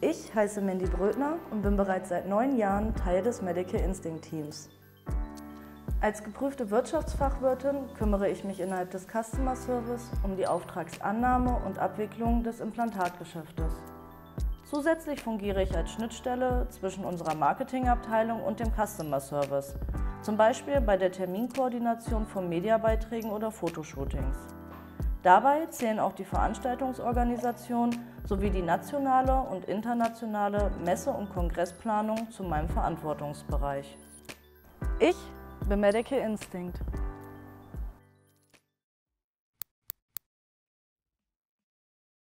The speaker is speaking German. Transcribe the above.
Ich heiße Mandy Brödner und bin bereits seit 9 Jahren Teil des Medical Instinct Teams. Als geprüfte Wirtschaftsfachwirtin kümmere ich mich innerhalb des Customer Service um die Auftragsannahme und Abwicklung des Implantatgeschäftes. Zusätzlich fungiere ich als Schnittstelle zwischen unserer Marketingabteilung und dem Customer Service, zum Beispiel bei der Terminkoordination von Mediabeiträgen oder Fotoshootings. Dabei zählen auch die Veranstaltungsorganisation sowie die nationale und internationale Messe- und Kongressplanung zu meinem Verantwortungsbereich. Ich bin Medical Instinct.